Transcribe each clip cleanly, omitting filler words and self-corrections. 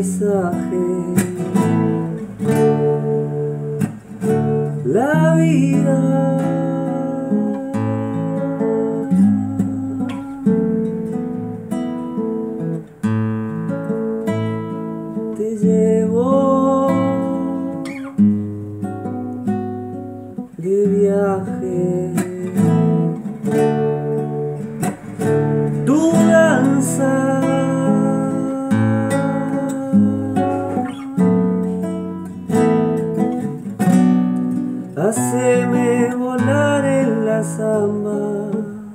paisaje. La vida te llevó de viaje. Tu danza haceme volar en la samba,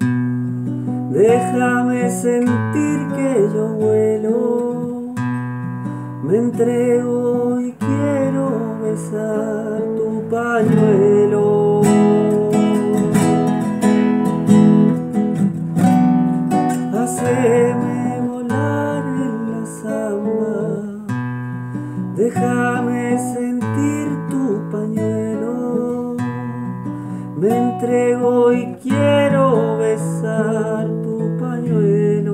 déjame sentir que yo vuelo, me entrego y quiero besar tu pañuelo. Haceme volar en la samba, déjame sentir tu pañuelo, me entrego y quiero besar tu pañuelo.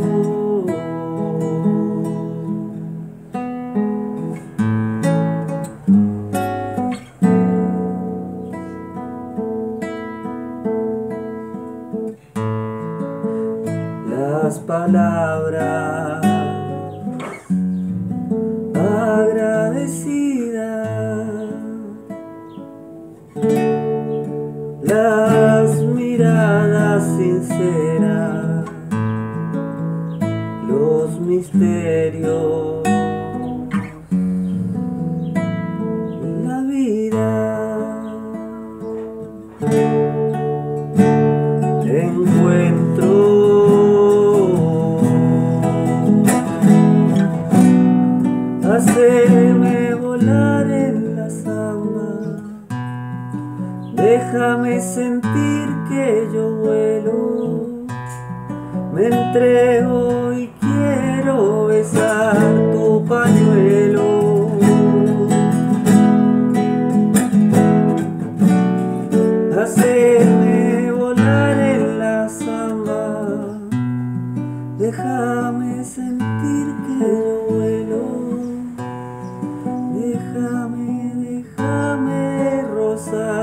Las palabras agradecidas, las miradas sinceras, los misterios, la vida. Encuentro haceme volar en la samba, déjame sentir que yo vuelo, me entrego y quiero besar tu pañuelo. Haceme volar en la samba, déjame sentir que yo vuelo, déjame rozar